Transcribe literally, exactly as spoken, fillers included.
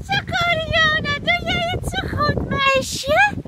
Goedemorgen, Coriona. Doe jij het zo goed, meisje?